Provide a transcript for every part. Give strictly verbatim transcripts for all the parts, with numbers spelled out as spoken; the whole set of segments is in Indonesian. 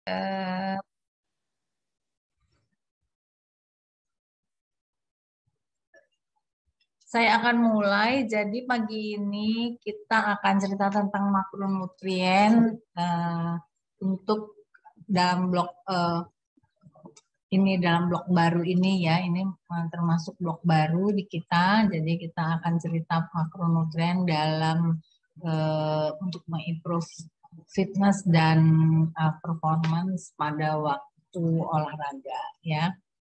Eh, saya akan mulai. Jadi pagi ini kita akan cerita tentang makronutrien eh, untuk dalam blok eh, ini dalam blok baru ini ya. Ini eh, termasuk blok baru di kita. Jadi kita akan cerita makronutrien dalam eh, untuk mengimprove fitness dan eh, performance pada waktu olahraga ya.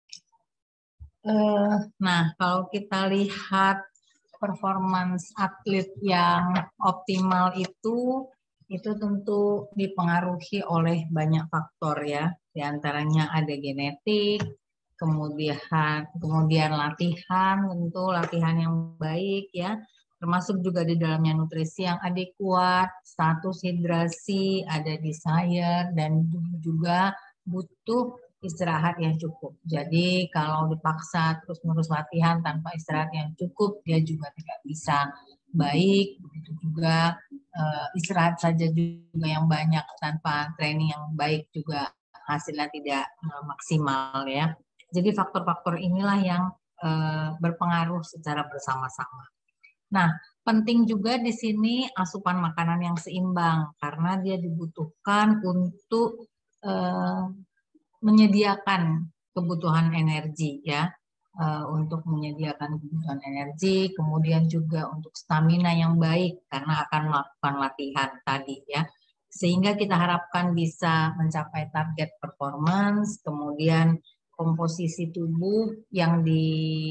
Eh, nah, kalau kita lihat performance atlet yang optimal itu, itu tentu dipengaruhi oleh banyak faktor ya. Di antaranya ada genetik, kemudian kemudian latihan, tentu latihan yang baik ya. Termasuk juga di dalamnya nutrisi yang adekuat, status hidrasi, ada desire, dan juga butuh istirahat yang cukup. Jadi kalau dipaksa terus-menerus latihan tanpa istirahat yang cukup, dia juga tidak bisa baik. Begitu juga uh, istirahat saja juga yang banyak tanpa training yang baik juga hasilnya tidak uh, maksimal ya. Jadi faktor-faktor inilah yang uh, berpengaruh secara bersama-sama. Nah, penting juga di sini asupan makanan yang seimbang karena dia dibutuhkan untuk uh, menyediakan kebutuhan energi ya, uh, untuk menyediakan kebutuhan energi, kemudian juga untuk stamina yang baik karena akan melakukan latihan tadi ya, sehingga kita harapkan bisa mencapai target performance, kemudian komposisi tubuh yang di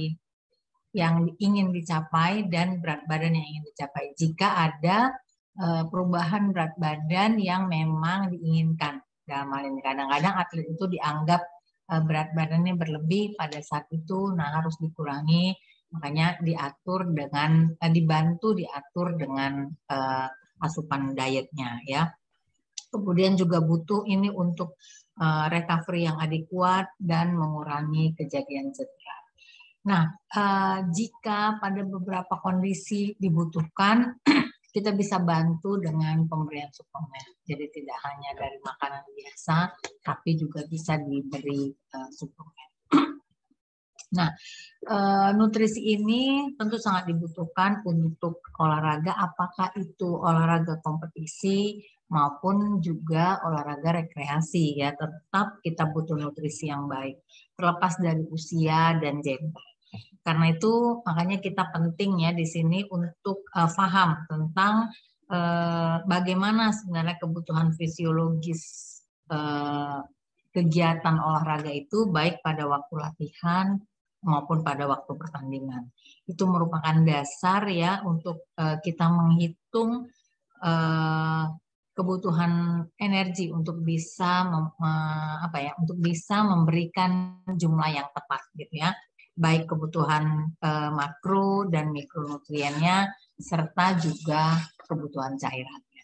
yang ingin dicapai dan berat badan yang ingin dicapai. Jika ada uh, perubahan berat badan yang memang diinginkan. Dalam hal ini kadang-kadang atlet itu dianggap uh, berat badannya berlebih pada saat itu, nah harus dikurangi, makanya diatur dengan uh, dibantu diatur dengan uh, asupan dietnya ya. Kemudian juga butuh ini untuk uh, recovery yang adekuat dan mengurangi kejadian cedera. Nah, uh, jika pada beberapa kondisi dibutuhkan, kita bisa bantu dengan pemberian suplemen. Jadi tidak hanya dari makanan biasa, tapi juga bisa diberi uh, suplemen. Nah, uh, nutrisi ini tentu sangat dibutuhkan untuk olahraga, apakah itu olahraga kompetisi maupun juga olahraga rekreasi ya. Tetap kita butuh nutrisi yang baik, terlepas dari usia dan gender. Karena itu makanya kita penting ya di sini untuk uh, paham tentang uh, bagaimana sebenarnya kebutuhan fisiologis uh, kegiatan olahraga itu baik pada waktu latihan maupun pada waktu pertandingan. Itu merupakan dasar ya untuk uh, kita menghitung uh, kebutuhan energi untuk bisa mem, apa ya untuk bisa memberikan jumlah yang tepat gitu ya, baik kebutuhan eh, makro dan mikronutriennya serta juga kebutuhan cairannya.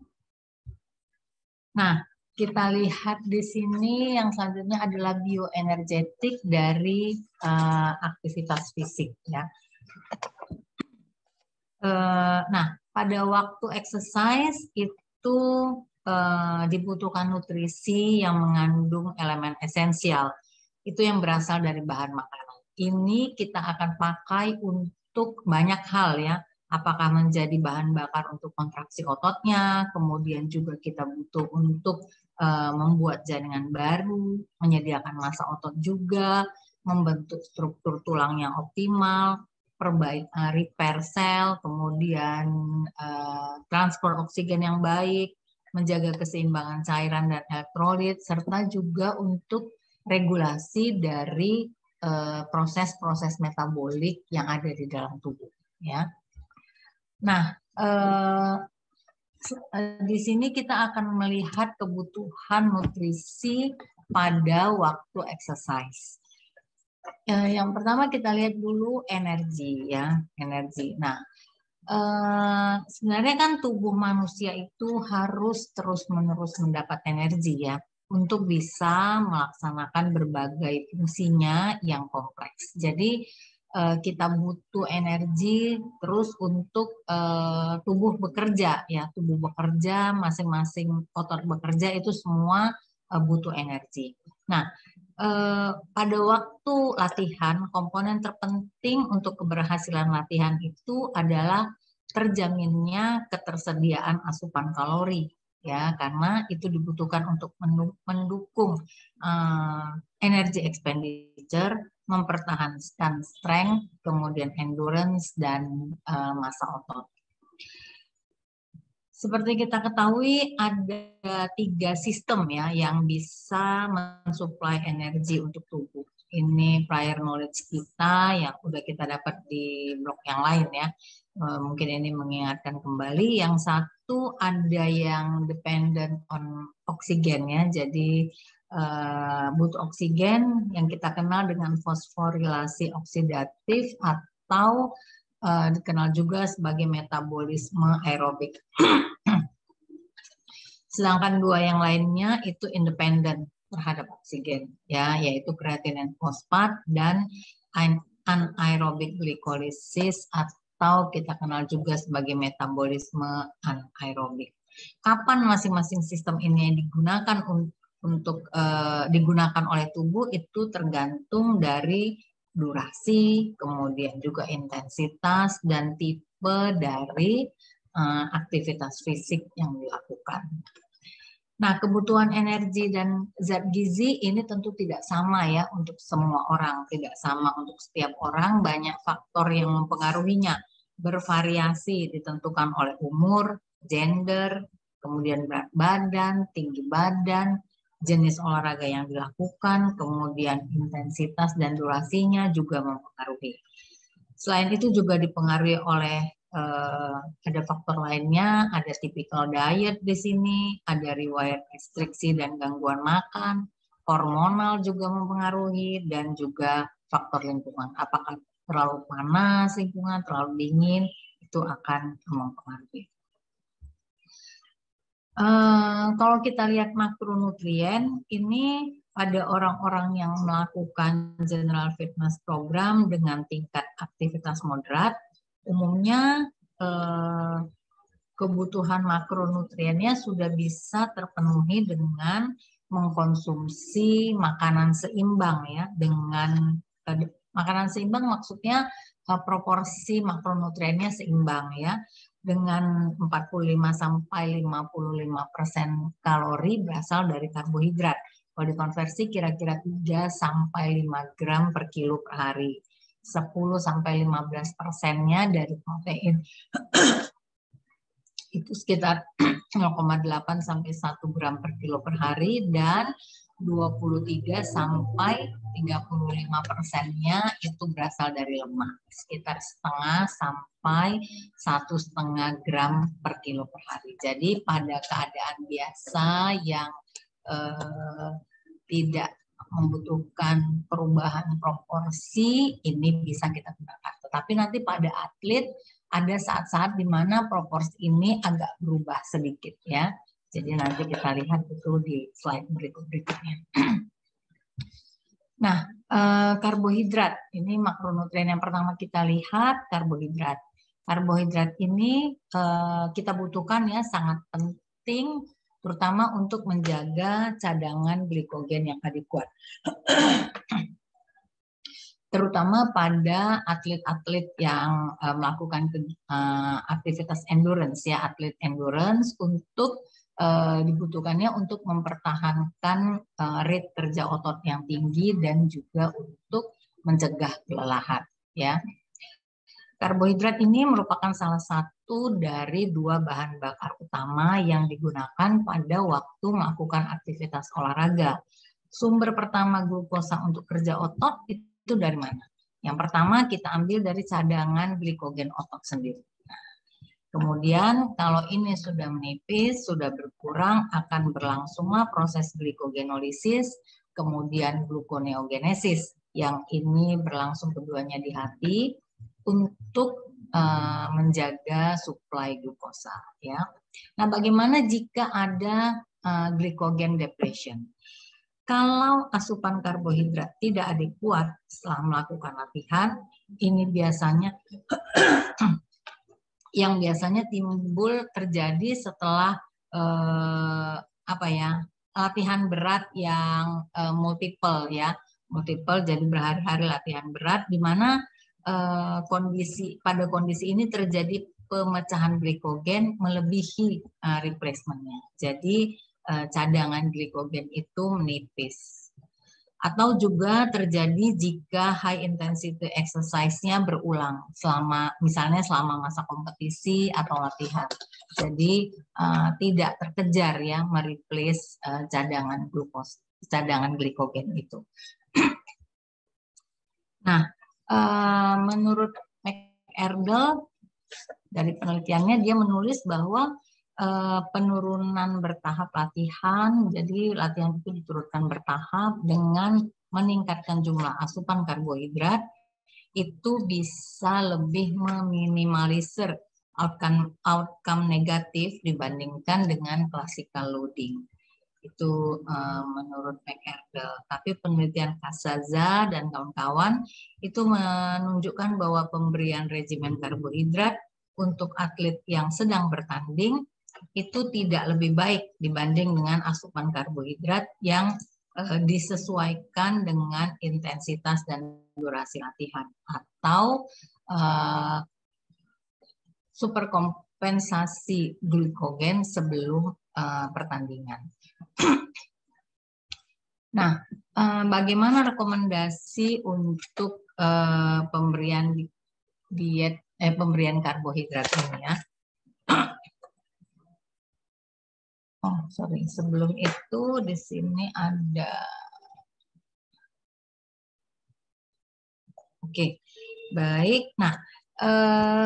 Nah, kita lihat di sini yang selanjutnya adalah bioenergetik dari uh, aktivitas fisik ya. Uh, nah, pada waktu exercise itu uh, dibutuhkan nutrisi yang mengandung elemen esensial. Itu yang berasal dari bahan makanan. Ini kita akan pakai untuk banyak hal ya. Apakah menjadi bahan bakar untuk kontraksi ototnya, kemudian juga kita butuh untuk uh, membuat jaringan baru, menyediakan massa otot juga, membentuk struktur tulang yang optimal, perbaik uh, repair sel, kemudian uh, transport oksigen yang baik, menjaga keseimbangan cairan dan elektrolit, serta juga untuk regulasi dari proses-proses uh, metabolik yang ada di dalam tubuh ya. Nah, uh, di sini kita akan melihat kebutuhan nutrisi pada waktu exercise. Yang pertama kita lihat dulu energi ya, energi. Nah, eh, sebenarnya kan tubuh manusia itu harus terus-menerus mendapat energi ya untuk bisa melaksanakan berbagai fungsinya yang kompleks. Jadi eh, kita butuh energi terus untuk eh, tubuh bekerja ya, tubuh bekerja, masing-masing otot bekerja itu semua butuh energi. Nah, eh, pada waktu latihan, komponen terpenting untuk keberhasilan latihan itu adalah terjaminnya ketersediaan asupan kalori, ya, karena itu dibutuhkan untuk mendukung uh, energi expenditure, mempertahankan strength, kemudian endurance dan uh, massa otot. Seperti kita ketahui ada tiga sistem ya yang bisa mensuplai energi untuk tubuh. Ini prior knowledge kita yang udah kita dapat di blog yang lain ya. Mungkin ini mengingatkan kembali. Yang satu ada yang dependent on oksigen ya. Jadi uh, butuh oksigen yang kita kenal dengan fosforilasi oksidatif atau uh, dikenal juga sebagai metabolisme aerobik. Sedangkan dua yang lainnya itu independen terhadap oksigen, ya, yaitu kreatinin fosfat dan anaerobic glycolysis atau kita kenal juga sebagai metabolisme anaerobik. Kapan masing-masing sistem ini digunakan untuk uh, digunakan oleh tubuh itu tergantung dari durasi, kemudian juga intensitas dan tipe dari uh, aktivitas fisik yang dilakukan. Nah, kebutuhan energi dan zat gizi ini tentu tidak sama ya untuk semua orang, tidak sama untuk setiap orang, banyak faktor yang mempengaruhinya, bervariasi ditentukan oleh umur, gender, kemudian berat badan, tinggi badan, jenis olahraga yang dilakukan, kemudian intensitas dan durasinya juga mempengaruhi. Selain itu juga dipengaruhi oleh Uh, ada faktor lainnya, ada typical diet di sini, ada riwayat restriksi dan gangguan makan, hormonal juga mempengaruhi, dan juga faktor lingkungan. Apakah terlalu panas lingkungan, terlalu dingin, itu akan mempengaruhi. Uh, kalau kita lihat makronutrien, ini pada orang-orang yang melakukan general fitness program dengan tingkat aktivitas moderat, umumnya eh, kebutuhan makronutriennya sudah bisa terpenuhi dengan mengkonsumsi makanan seimbang ya, dengan eh, makanan seimbang maksudnya eh, proporsi makronutriennya seimbang ya, dengan empat puluh lima sampai lima puluh lima persen kalori berasal dari karbohidrat. Kalau dikonversi kira-kira tiga sampai lima gram per kilo per hari. sepuluh sampai lima belas persennya dari protein. Itu sekitar nol koma delapan sampai satu gram per kilo per hari, dan dua puluh tiga sampai tiga puluh lima persennya itu berasal dari lemak, sekitar setengah sampai satu setengah gram per kilo per hari. Jadi pada keadaan biasa yang eh, tidak membutuhkan perubahan proporsi, ini bisa kita gunakan. Tetapi nanti pada atlet ada saat-saat di mana proporsi ini agak berubah sedikit ya. Jadi nanti kita lihat itu di slide berikut-berikutnya. Nah, eh, karbohidrat ini makronutrien yang pertama kita lihat, karbohidrat. Karbohidrat ini eh, kita butuhkan ya, sangat penting terutama untuk menjaga cadangan glikogen yang tadi kuat. Terutama pada atlet-atlet yang uh, melakukan uh, aktivitas endurance ya, atlet endurance untuk uh, dibutuhkannya untuk mempertahankan uh, rate kerja otot yang tinggi dan juga untuk mencegah kelelahan ya. Karbohidrat ini merupakan salah satu dari dua bahan bakar utama yang digunakan pada waktu melakukan aktivitas olahraga. Sumber pertama glukosa untuk kerja otot itu dari mana? Yang pertama kita ambil dari cadangan glikogen otot sendiri. Nah, kemudian kalau ini sudah menipis, sudah berkurang, akan berlangsunglah proses glikogenolisis, kemudian gluconeogenesis, yang ini berlangsung keduanya di hati, untuk uh, menjaga suplai glukosa ya. Nah, bagaimana jika ada uh, glycogen depletion? Kalau asupan karbohidrat tidak adekuat setelah melakukan latihan, ini biasanya yang biasanya timbul terjadi setelah uh, apa ya? latihan berat yang uh, multiple ya, multiple jadi berhari-hari latihan berat di mana uh, kondisi pada kondisi ini terjadi pemecahan glikogen melebihi uh, replacementnya. Jadi uh, cadangan glikogen itu menipis. Atau juga terjadi jika high intensity exercise-nya berulang selama misalnya selama masa kompetisi atau latihan. Jadi uh, tidak terkejar ya mereplace uh, cadangan glukos, cadangan glikogen itu. Nah, uh, menurut McArdle dari penelitiannya dia menulis bahwa Uh, penurunan bertahap latihan, jadi latihan itu diturunkan bertahap dengan meningkatkan jumlah asupan karbohidrat, itu bisa lebih meminimalisir outcome, outcome negatif dibandingkan dengan classical loading. Itu uh, menurut McArdle. Tapi penelitian Casaza dan kawan-kawan itu menunjukkan bahwa pemberian regimen karbohidrat untuk atlet yang sedang bertanding itu tidak lebih baik dibanding dengan asupan karbohidrat yang uh, disesuaikan dengan intensitas dan durasi latihan atau uh, superkompensasi glikogen sebelum uh, pertandingan. Nah, uh, bagaimana rekomendasi untuk uh, pemberian diet eh, pemberian karbohidrat ini ya? Oh, sorry. Sebelum itu di sini ada. Oke, baik. Nah, eh,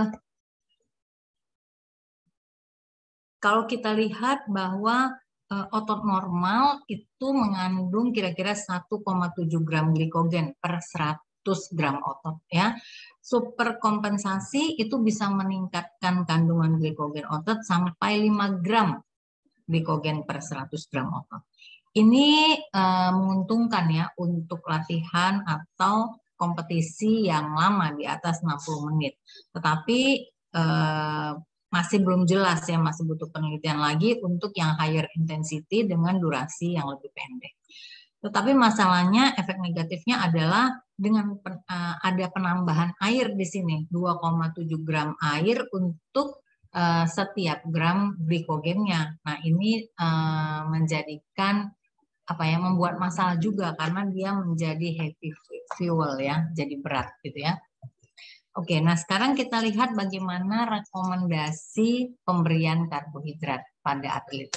kalau kita lihat bahwa eh, otot normal itu mengandung kira-kira satu koma tujuh gram glikogen per seratus gram otot ya. Superkompensasi itu bisa meningkatkan kandungan glikogen otot sampai lima gram glikogen per seratus gram otot. Ini uh, menguntungkan ya untuk latihan atau kompetisi yang lama di atas enam puluh menit. Tetapi uh, masih belum jelas ya, masih butuh penelitian lagi untuk yang higher intensity dengan durasi yang lebih pendek. Tetapi masalahnya efek negatifnya adalah dengan uh, ada penambahan air di sini, dua koma tujuh gram air untuk Uh, setiap gram glikogennya. Nah, ini uh, menjadikan apa ya, membuat masalah juga karena dia menjadi heavy fuel ya, jadi berat gitu ya. Oke, nah sekarang kita lihat bagaimana rekomendasi pemberian karbohidrat pada atlet.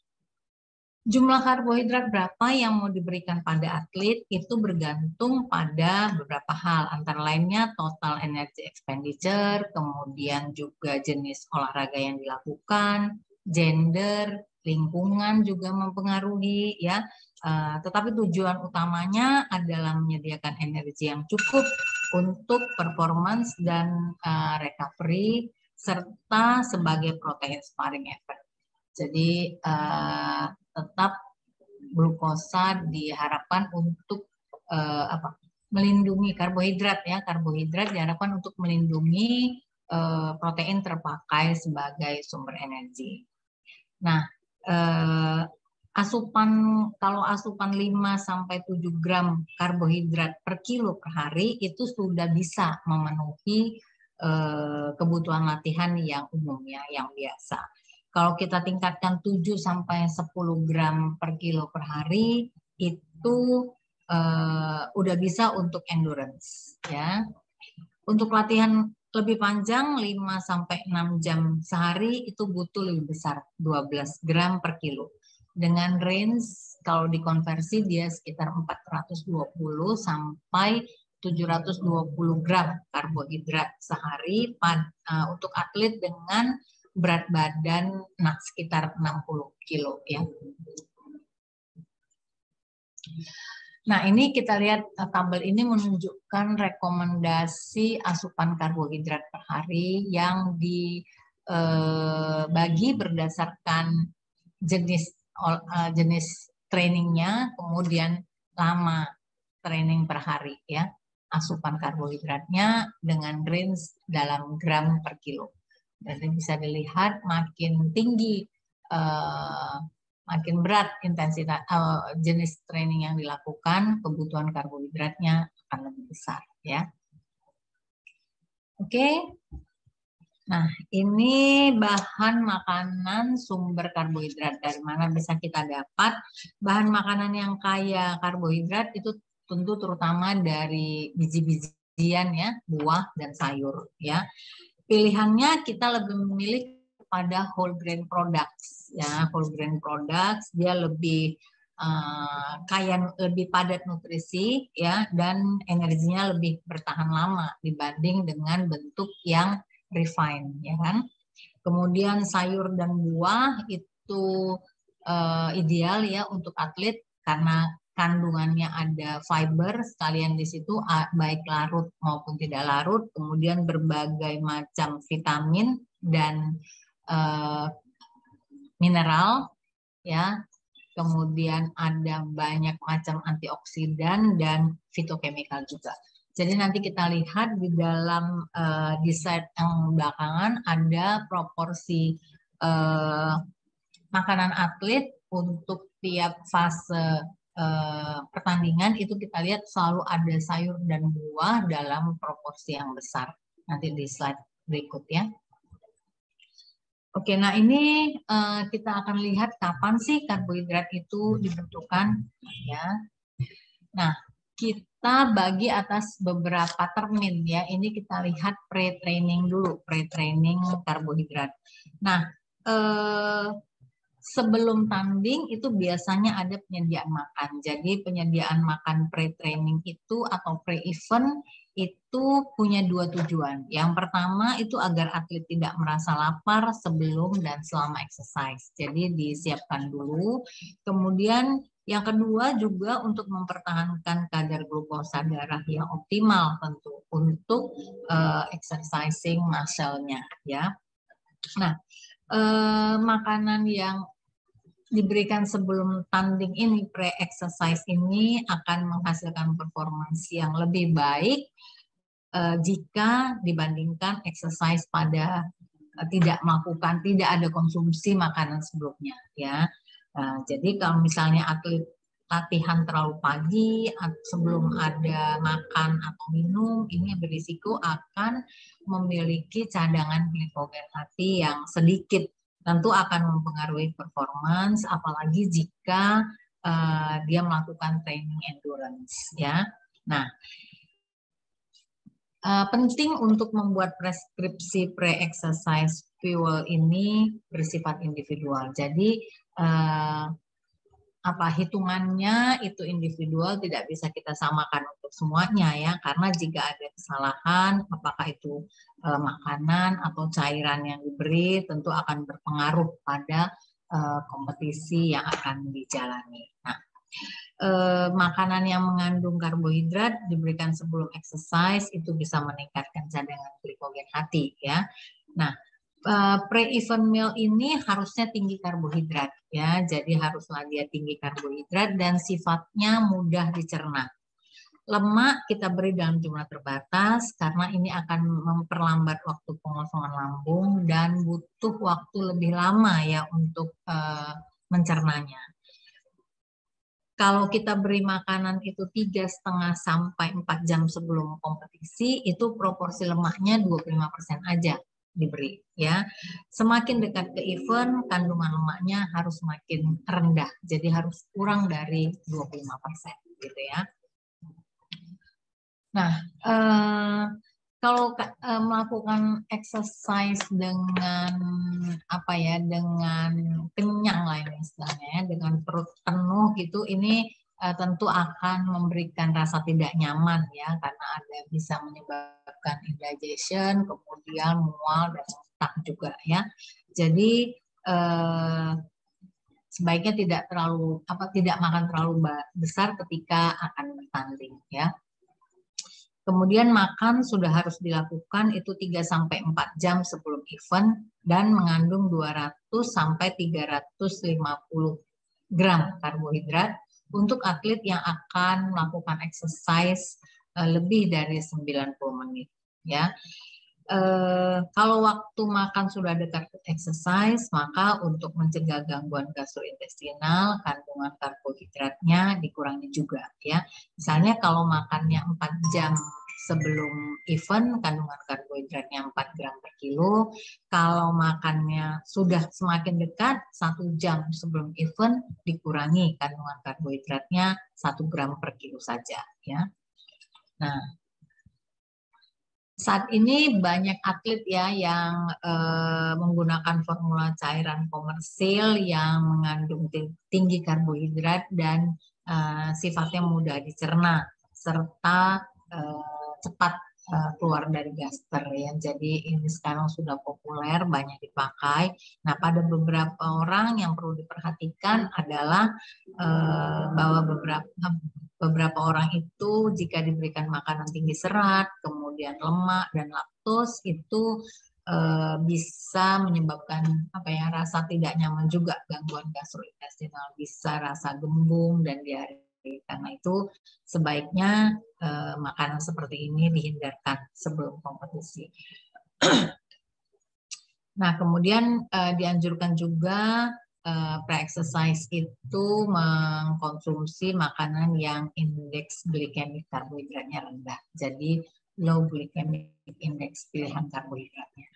Jumlah karbohidrat berapa yang mau diberikan pada atlet itu bergantung pada beberapa hal, antara lainnya total energy expenditure, kemudian juga jenis olahraga yang dilakukan, gender, lingkungan juga mempengaruhi ya. Uh, tetapi tujuan utamanya adalah menyediakan energi yang cukup untuk performance dan uh, recovery serta sebagai protein sparing effect. Jadi uh, tetap glukosa diharapkan untuk uh, apa? melindungi karbohidrat ya, karbohidrat diharapkan untuk melindungi uh, protein terpakai sebagai sumber energi. Nah, uh, asupan kalau asupan lima sampai tujuh gram karbohidrat per kilo per hari itu sudah bisa memenuhi uh, kebutuhan latihan yang umum ya, yang biasa. Kalau kita tingkatkan tujuh sampai sepuluh gram per kilo per hari itu uh, udah bisa untuk endurance ya. Untuk latihan lebih panjang lima sampai enam jam sehari itu butuh lebih besar dua belas gram per kilo. Dengan range kalau dikonversi dia sekitar empat ratus dua puluh sampai tujuh ratus dua puluh gram karbohidrat sehari pad, uh, untuk atlet dengan berat badan nah, sekitar enam puluh kilo ya. Nah, ini kita lihat tabel ini menunjukkan rekomendasi asupan karbohidrat per hari yang dibagi eh, berdasarkan jenis uh, jenis trainingnya, kemudian lama training per hari ya. Asupan karbohidratnya dengan range dalam gram per kilo. Jadi bisa dilihat makin tinggi uh, makin berat intensitas uh, jenis training yang dilakukan, kebutuhan karbohidratnya akan lebih besar ya. Oke. Okay. Nah, ini bahan makanan sumber karbohidrat. Dari mana bisa kita dapat bahan makanan yang kaya karbohidrat itu tentu terutama dari biji-bijian ya, buah dan sayur ya. Pilihannya kita lebih memilih pada whole grain products ya, whole grain products dia lebih uh, kaya, lebih padat nutrisi ya, dan energinya lebih bertahan lama dibanding dengan bentuk yang refined ya kan. Kemudian sayur dan buah itu uh, ideal ya untuk atlet karena kandungannya ada fiber sekalian di situ baik larut maupun tidak larut, kemudian berbagai macam vitamin dan uh, mineral ya, kemudian ada banyak macam antioksidan dan fitokimikal juga. Jadi nanti kita lihat di dalam uh, di slide yang belakangan ada proporsi uh, makanan atlet untuk tiap fase uh, pertandingan itu kita lihat selalu ada sayur dan buah dalam proporsi yang besar. Nanti di slide berikutnya. Oke, nah ini uh, kita akan lihat kapan sih karbohidrat itu dibentukkan ya. Nah, kita bagi atas beberapa termin ya. Ini kita lihat pre-training dulu, pre-training karbohidrat. Nah, eh, sebelum tanding itu biasanya ada penyediaan makan. Jadi penyediaan makan pre-training itu atau pre-event itu punya dua tujuan. Yang pertama itu agar atlet tidak merasa lapar sebelum dan selama exercise. Jadi disiapkan dulu. Kemudian yang kedua juga untuk mempertahankan kadar glukosa darah yang optimal tentu untuk uh, exercising muscle-nya ya. Nah, uh, makanan yang diberikan sebelum tanding ini, pre-exercise ini akan menghasilkan performance yang lebih baik uh, jika dibandingkan exercise pada uh, tidak melakukan, tidak ada konsumsi makanan sebelumnya ya. Nah, jadi kalau misalnya atlet latihan terlalu pagi sebelum ada makan atau minum, ini berisiko akan memiliki cadangan glikogen hati yang sedikit. Tentu akan mempengaruhi performance, apalagi jika uh, dia melakukan training endurance ya. Nah, uh, penting untuk membuat preskripsi pre-exercise fuel ini bersifat individual. Jadi uh, apa hitungannya itu individual, tidak bisa kita samakan untuk semuanya ya, karena jika ada kesalahan apakah itu e, makanan atau cairan yang diberi tentu akan berpengaruh pada e, kompetisi yang akan dijalani. Nah, e, makanan yang mengandung karbohidrat diberikan sebelum exercise itu bisa meningkatkan cadangan glikogen hati ya. Nah, Uh, pre-event meal ini harusnya tinggi karbohidrat ya, jadi haruslah dia tinggi karbohidrat dan sifatnya mudah dicerna. Lemak kita beri dalam jumlah terbatas karena ini akan memperlambat waktu pengosongan lambung dan butuh waktu lebih lama ya untuk uh, mencernanya. Kalau kita beri makanan itu tiga setengah sampai empat jam sebelum kompetisi, itu proporsi lemaknya dua puluh lima persen aja diberi ya. Semakin dekat ke event kandungan lemaknya harus semakin rendah. Jadi harus kurang dari dua puluh lima persen gitu ya. Nah, eh, kalau eh, melakukan exercise dengan apa ya, dengan kenyang lah ini istilahnya, dengan perut penuh gitu, ini eh, tentu akan memberikan rasa tidak nyaman ya, karena ada bisa menyebabkan indigestion, kemudian mual dan stuck juga ya. Jadi eh, sebaiknya tidak terlalu apa tidak makan terlalu besar ketika akan bertanding ya. Kemudian makan sudah harus dilakukan itu tiga sampai empat jam sebelum event dan mengandung dua ratus sampai tiga ratus lima puluh gram karbohidrat untuk atlet yang akan melakukan exercise lebih dari sembilan puluh menit ya. Eh, kalau waktu makan sudah dekat exercise, maka untuk mencegah gangguan gastrointestinal, kandungan karbohidratnya dikurangi juga ya. Misalnya kalau makannya empat jam sebelum event, kandungan karbohidratnya empat gram per kilo. Kalau makannya sudah semakin dekat, satu jam sebelum event, dikurangi kandungan karbohidratnya satu gram per kilo saja ya. Nah, saat ini banyak atlet ya yang eh, menggunakan formula cairan komersil yang mengandung tinggi karbohidrat dan eh, sifatnya mudah dicerna serta eh, cepat eh, keluar dari gaster ya. Jadi ini sekarang sudah populer, banyak dipakai. Nah, pada beberapa orang yang perlu diperhatikan adalah eh, bahwa beberapa beberapa orang itu jika diberikan makanan tinggi serat, kemudian lemak dan laktos itu eh, bisa menyebabkan apa ya rasa tidak nyaman juga, gangguan gastrointestinal, bisa rasa gembung dan diare. Karena itu sebaiknya eh, makanan seperti ini dihindarkan sebelum kompetisi. Nah, kemudian eh, dianjurkan juga pre-exercise itu mengkonsumsi makanan yang indeks glikemik karbohidratnya rendah. Jadi low glycemic index pilihan karbohidratnya.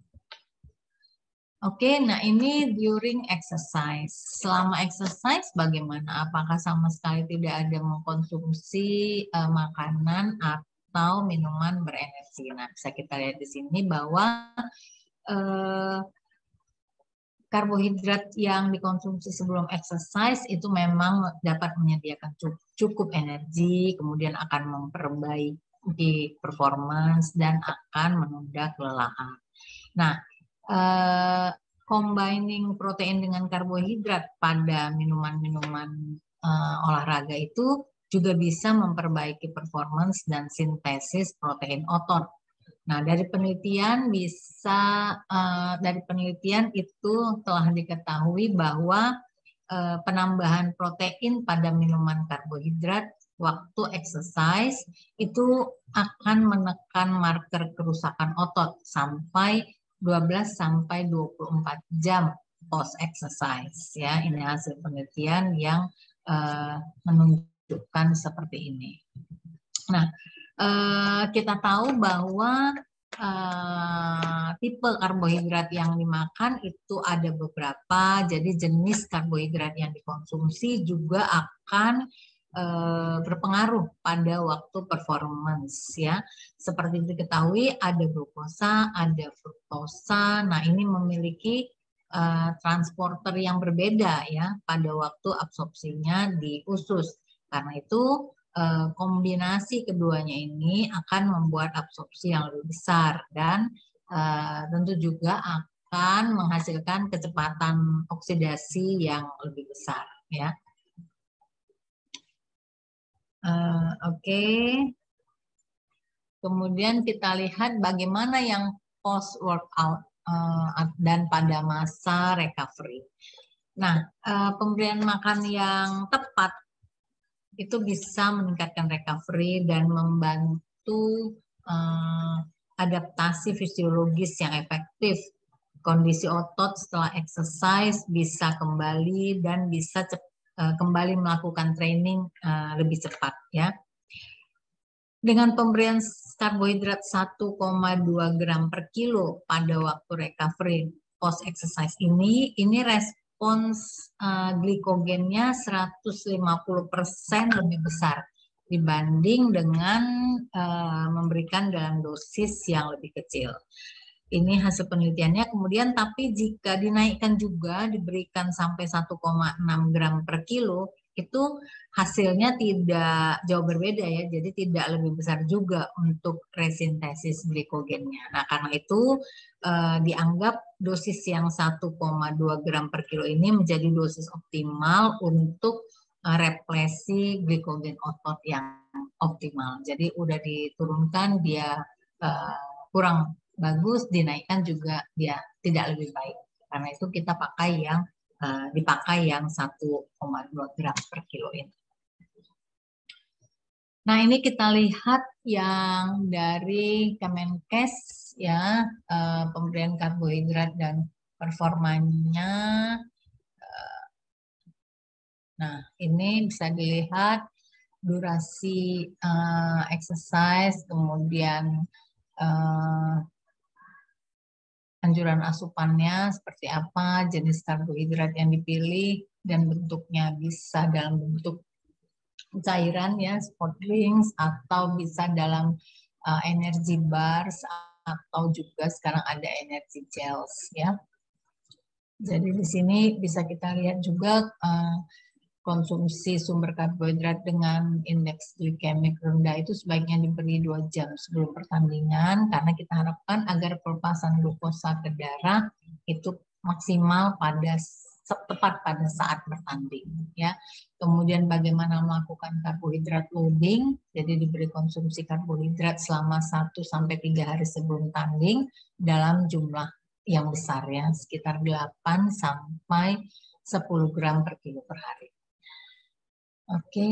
Oke, nah ini during exercise. Selama exercise bagaimana? Apakah sama sekali tidak ada mengkonsumsi uh, makanan atau minuman berenergi? Nah, bisa kita lihat di sini bahwa uh, karbohidrat yang dikonsumsi sebelum exercise itu memang dapat menyediakan cukup energi, kemudian akan memperbaiki performance dan akan menunda kelelahan. Nah, eh, combining protein dengan karbohidrat pada minuman-minuman eh, olahraga itu juga bisa memperbaiki performance dan sintesis protein otot. Nah, dari penelitian bisa uh, dari penelitian itu telah diketahui bahwa uh, penambahan protein pada minuman karbohidrat waktu exercise itu akan menekan marker kerusakan otot sampai dua belas sampai dua puluh empat jam post exercise ya. Ini hasil penelitian yang uh, menunjukkan seperti ini. Nah, Uh, kita tahu bahwa uh, tipe karbohidrat yang dimakan itu ada beberapa, jadi jenis karbohidrat yang dikonsumsi juga akan uh, berpengaruh pada waktu performance ya. Seperti diketahui ada glukosa, ada fruktosa. Nah, ini memiliki uh, transporter yang berbeda ya pada waktu absorpsinya di usus. Karena itu kombinasi keduanya ini akan membuat absorpsi yang lebih besar dan uh, tentu juga akan menghasilkan kecepatan oksidasi yang lebih besar ya. Uh, Oke, okay. Kemudian kita lihat bagaimana yang post workout uh, dan pada masa recovery. Nah, uh, pemberian makan yang tepat itu bisa meningkatkan recovery dan membantu uh, adaptasi fisiologis yang efektif. Kondisi otot setelah exercise bisa kembali dan bisa uh, kembali melakukan training uh, lebih cepat ya. Dengan pemberian karbohidrat satu koma dua gram per kilo pada waktu recovery post exercise ini, ini respons respons uh, glikogennya seratus lima puluh persen lebih besar dibanding dengan uh, memberikan dalam dosis yang lebih kecil. Ini hasil penelitiannya. Kemudian tapi jika dinaikkan juga diberikan sampai satu koma enam gram per kilo, itu hasilnya tidak jauh berbeda ya, jadi tidak lebih besar juga untuk resintesis glikogennya. Nah, karena itu eh, dianggap dosis yang satu koma dua gram per kilo ini menjadi dosis optimal untuk eh, replesi glikogen otot yang optimal. Jadi udah diturunkan dia eh, kurang bagus, dinaikkan juga dia tidak lebih baik. Karena itu kita pakai yang Uh, dipakai yang satu koma dua gram per kilo ini. Nah, ini kita lihat yang dari Kemenkes ya, eh, pemberian karbohidrat dan performanya. Nah, ini bisa dilihat durasi uh, exercise, kemudian uh, anjuran asupannya seperti apa, jenis karbohidrat yang dipilih, dan bentuknya bisa dalam bentuk cairan ya, sport drinks, atau bisa dalam uh, energy bars, atau juga sekarang ada energy gels ya. Jadi di sini bisa kita lihat juga uh, konsumsi sumber karbohidrat dengan indeks glikemik rendah itu sebaiknya diberi dua jam sebelum pertandingan, karena kita harapkan agar pelepasan glukosa ke darah itu maksimal pada tepat pada saat bertanding ya. Kemudian bagaimana melakukan karbohidrat loading, jadi diberi konsumsi karbohidrat selama satu sampai tiga hari sebelum tanding dalam jumlah yang besar ya, sekitar delapan sampai sepuluh gram per kilo per hari. Oke,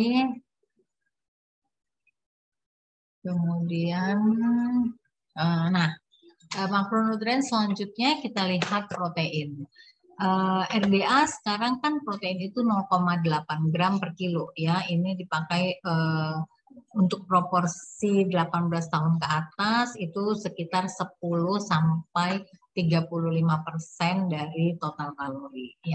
kemudian, nah makronutrien selanjutnya kita lihat protein. R D A sekarang kan protein itu nol koma delapan gram per kilo ya, ini dipakai untuk proporsi delapan belas tahun ke atas itu sekitar sepuluh sampai tiga puluh lima persen dari total kalori ya.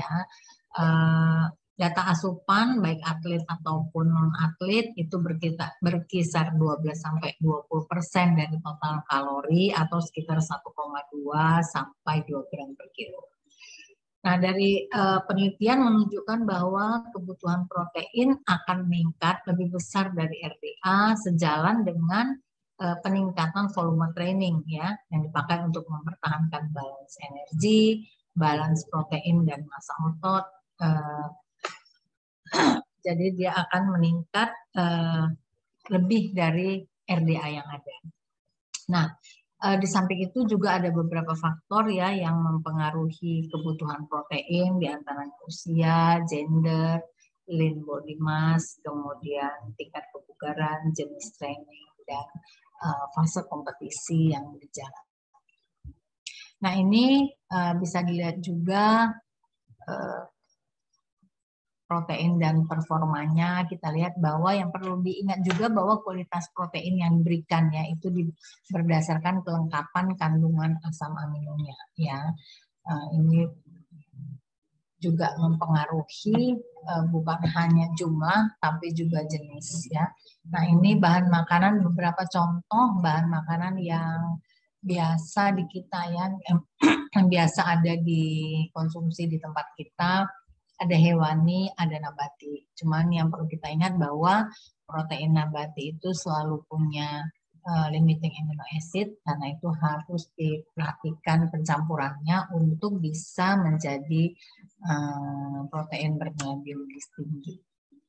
Data asupan baik atlet ataupun non atlet itu berkisar, berkisar dua belas sampai dua puluh persen dari total kalori atau sekitar satu koma dua sampai dua gram per kilo. Nah, dari uh, penelitian menunjukkan bahwa kebutuhan protein akan meningkat lebih besar dari R D A sejalan dengan uh, peningkatan volume training ya, yang dipakai untuk mempertahankan balance energi, balance protein dan massa otot. Uh, jadi dia akan meningkat uh, lebih dari R D A yang ada. Nah, uh, di samping itu juga ada beberapa faktor ya yang mempengaruhi kebutuhan protein, di antaranya usia, gender, lean body mass, kemudian tingkat kebugaran, jenis training, dan uh, fase kompetisi yang berjalan. Nah, ini uh, bisa dilihat juga uh, protein dan performanya. Kita lihat bahwa yang perlu diingat juga bahwa kualitas protein yang diberikannya itu di, berdasarkan kelengkapan kandungan asam aminonya ya. Uh, ini juga mempengaruhi uh, bukan hanya jumlah tapi juga jenis ya. Nah, ini bahan makanan, beberapa contoh bahan makanan yang biasa di kita ya, yang biasa ada di konsumsi di tempat kita. Ada hewani, ada nabati. Cuman yang perlu kita ingat bahwa protein nabati itu selalu punya uh, limiting amino acid, karena itu harus diperhatikan pencampurannya untuk bisa menjadi uh, protein bernilai biologis tinggi.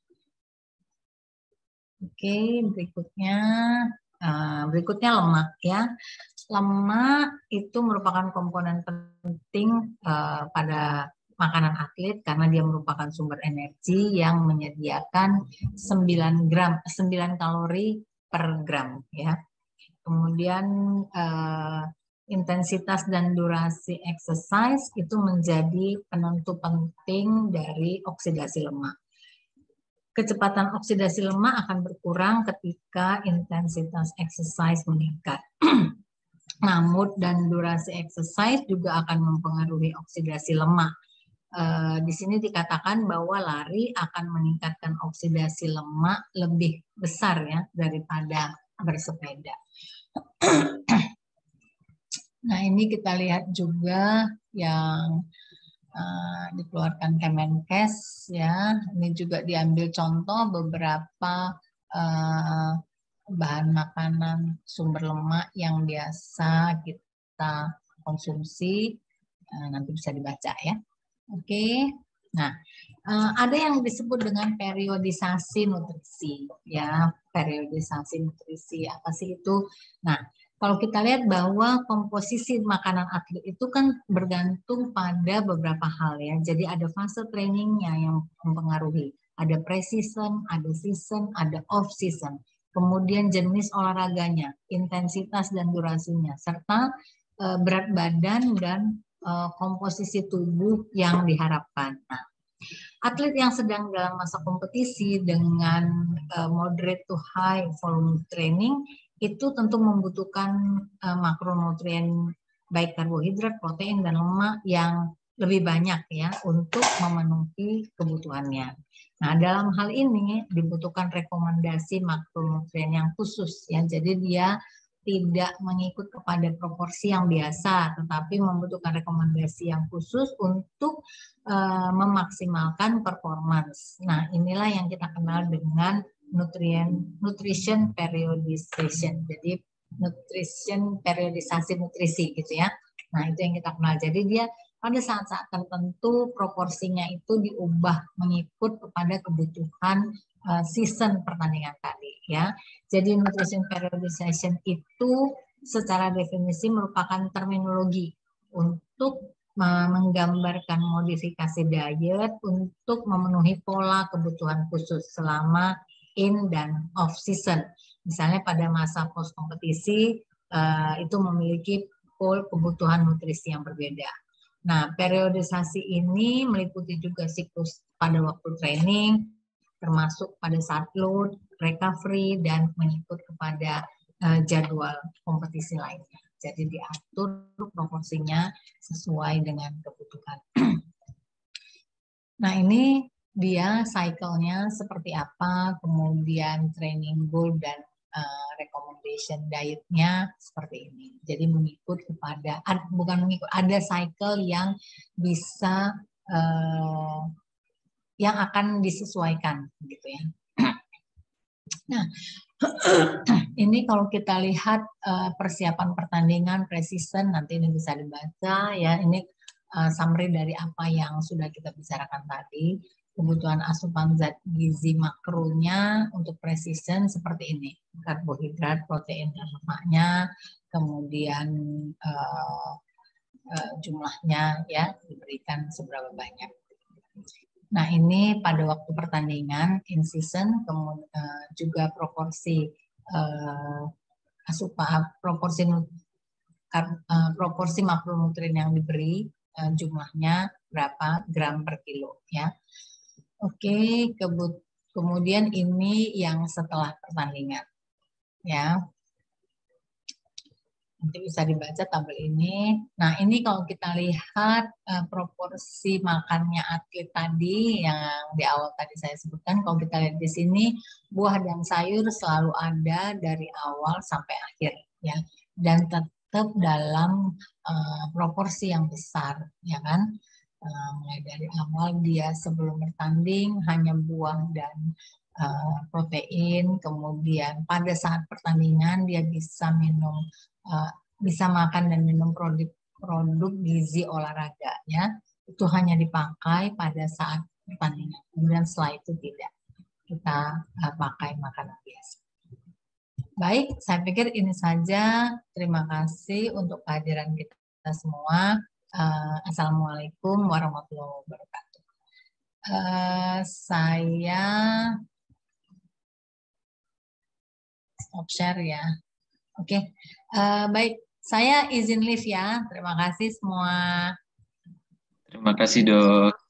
Oke, berikutnya uh, berikutnya lemak ya. Lemak itu merupakan komponen penting uh, pada makanan atlet karena dia merupakan sumber energi yang menyediakan sembilan gram, sembilan kalori per gram ya. Kemudian eh, intensitas dan durasi exercise itu menjadi penentu penting dari oksidasi lemak. Kecepatan oksidasi lemak akan berkurang ketika intensitas exercise meningkat. Nah, mood dan durasi exercise juga akan mempengaruhi oksidasi lemak. Uh, di sini dikatakan bahwa lari akan meningkatkan oksidasi lemak lebih besar ya daripada bersepeda. Nah, ini kita lihat juga yang uh, dikeluarkan Kemenkes ya. Ini juga diambil contoh beberapa uh, bahan makanan sumber lemak yang biasa kita konsumsi. Uh, nanti bisa dibaca ya. Oke, okay. Nah uh, ada yang disebut dengan periodisasi nutrisi, ya periodisasi nutrisi apa sih itu? Nah kalau kita lihat bahwa komposisi makanan atlet itu kan bergantung pada beberapa hal ya. Jadi ada fase trainingnya yang mempengaruhi, ada pre-season, ada season, ada off season. kemudian jenis olahraganya, intensitas dan durasinya, serta uh, berat badan dan uh, komposisi tubuh yang diharapkan. Nah, atlet yang sedang dalam masa kompetisi dengan uh, moderate to high volume training itu tentu membutuhkan uh, makronutrien baik karbohidrat, protein, dan lemak yang lebih banyak ya untuk memenuhi kebutuhannya. Nah, dalam hal ini dibutuhkan rekomendasi makronutrien yang khusus ya. Jadi dia tidak mengikut kepada proporsi yang biasa, tetapi membutuhkan rekomendasi yang khusus untuk uh, memaksimalkan performance. Nah, inilah yang kita kenal dengan nutrien nutrition periodization. Jadi nutrition periodisasi nutrisi gitu ya. Nah, itu yang kita kenal. Jadi dia pada saat-saat tertentu proporsinya itu diubah mengikut kepada kebutuhan uh, season pertandingan tadi ya. Jadi nutrition periodization itu secara definisi merupakan terminologi untuk menggambarkan modifikasi diet untuk memenuhi pola kebutuhan khusus selama in dan off season. Misalnya pada masa post kompetisi uh, itu memiliki pool kebutuhan nutrisi yang berbeda. Nah, periodisasi ini meliputi juga siklus pada waktu training, termasuk pada saat load, recovery, dan mengikut kepada uh, jadwal kompetisi lainnya. Jadi diatur proporsinya sesuai dengan kebutuhan. Nah, ini dia cycle-nya seperti apa, kemudian training goal dan uh, recommendation diet-nya seperti ini. Jadi mengikut kepada, bukan mengikut, ada cycle yang bisa, uh, yang akan disesuaikan gitu ya. Nah, ini kalau kita lihat uh, persiapan pertandingan pre-season, nanti ini bisa dibaca ya. Ini uh, summary dari apa yang sudah kita bicarakan tadi. Kebutuhan asupan zat gizi makronya untuk pre-season seperti ini. Karbohidrat, protein, dan lemaknya, kemudian uh, uh, jumlahnya ya diberikan seberapa banyak. Nah, ini pada waktu pertandingan in season, kemudian uh, juga proporsi uh, asupan proporsi uh, proporsi makronutrien yang diberi uh, jumlahnya berapa gram per kilo ya. Oke, kebut kemudian ini yang setelah pertandingan ya. Nanti bisa dibaca tabel ini. Nah, ini kalau kita lihat uh, proporsi makannya atlet tadi yang di awal tadi saya sebutkan, kalau kita lihat di sini buah dan sayur selalu ada dari awal sampai akhir ya, dan tetap dalam uh, proporsi yang besar ya kan. Uh, mulai dari awal dia sebelum bertanding hanya buah dan uh, protein, kemudian pada saat pertandingan dia bisa minum Uh, bisa makan dan minum produk produk gizi olahraga ya, itu hanya dipakai pada saat pertandingan. Kemudian setelah itu tidak kita uh, pakai makanan biasa. Baik, saya pikir ini saja. Terima kasih untuk kehadiran kita semua. Uh, Assalamualaikum warahmatullahi wabarakatuh. Uh, saya stop share ya. Oke, okay. uh, baik. Saya izin live ya. Terima kasih semua. Terima kasih, Dok.